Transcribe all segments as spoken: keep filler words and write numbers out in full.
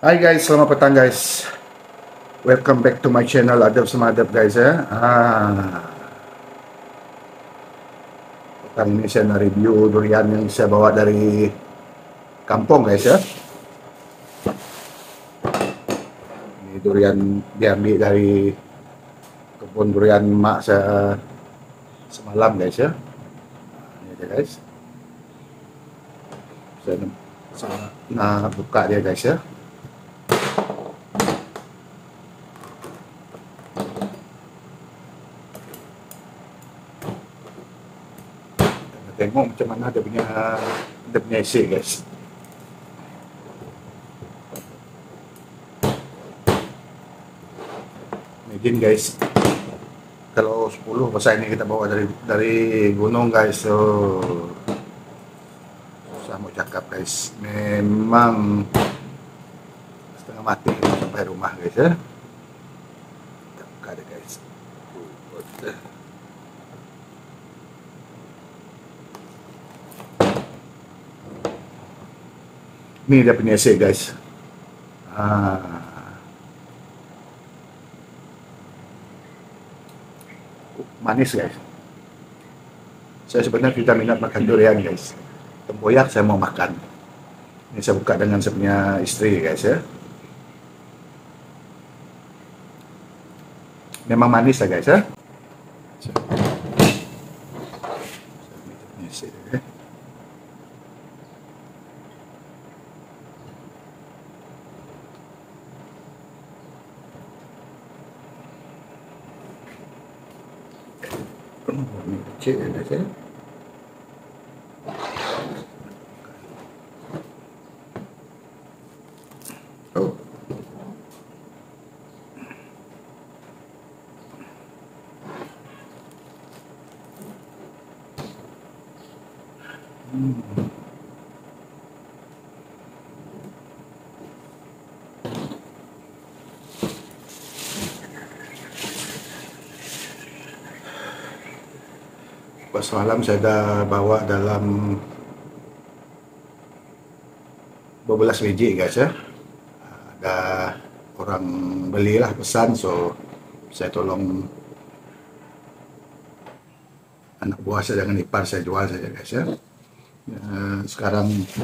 Hi guys, selamat petang guys. Welcome back to my channel Adab Semadab guys ya. Ah, petang ini saya nak review durian yang saya bawa dari kampung guys ya. Ini durian diambil dari kebun durian mak saya semalam guys ya. Ini dia guys. Saya, saya nak buka dia guys ya. Tengok macam mana dia punya dia punya isi guys. Imagine guys, kalau sepuluh besar ini kita bawa dari dari gunung guys, so susah mau cakap guys. Memang setengah mati sampai rumah guys ya. Kita buka deh guys. Ini dia punya isi guys. Ah. Manis guys. Saya sebenarnya tidak minat makan durian guys. Tempoyak saya mau makan. Ini saya buka dengan saya punya istri guys ya. Memang manis ya guys ya. Ini kecil ya guys ya. Oh. Hmm. Pas malam saya dah bawa dalam dua belas biji guys ya. Ada orang belilah pesan, so saya tolong anak buah saya dengan ipar saya jual saja guys ya. Ya, sekarang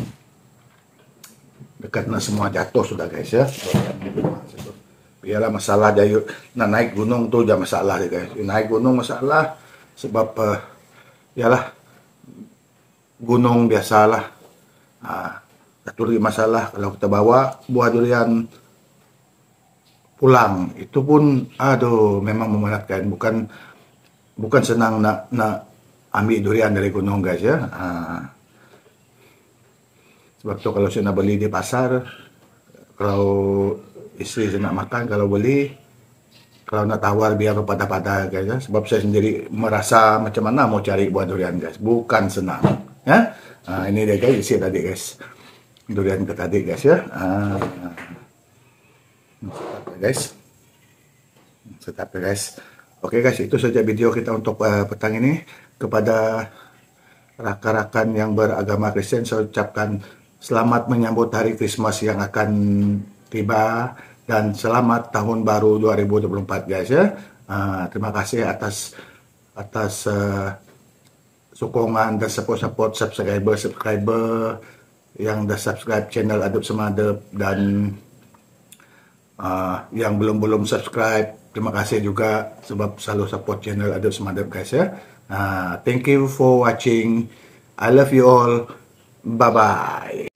dekat nak semua jatuh sudah guys ya. Biarlah masalah dia nak naik gunung tu je masalah dia guys. Naik gunung masalah sebab uh, yalah gunung biasalah. Ah, satu lagi masalah kalau kita bawa buah durian pulang itu pun aduh memang memenatkan, bukan bukan senang nak nak ambil durian dari gunung guys ya. Ah, sebab tu kalau saya nak beli di pasar, kalau istri saya nak makan, kalau beli, kalau nak tawar biar pada-pada guys ya. Sebab saya sendiri merasa macam mana mau cari buah durian guys, bukan senang ya. Ah, ini dia guys, isi tadi guys, durian ke tadi guys ya. Ah, sedap ya guys, sedap ya guys. Oke guys, itu saja video kita untuk uh, petang ini. Kepada rakan-rakan yang beragama Kristen, saya ucapkan selamat menyambut hari Christmas yang akan tiba dan selamat tahun baru dua ribu dua puluh empat guys ya. Uh, terima kasih atas atas uh, sokongan dan support-support subscriber-subscriber yang dah subscribe channel Adab Semadab, dan uh, yang belum-belum subscribe, terima kasih juga sebab selalu support channel Adab Semadab guys ya. Uh, thank you for watching. I love you all. Bye-bye.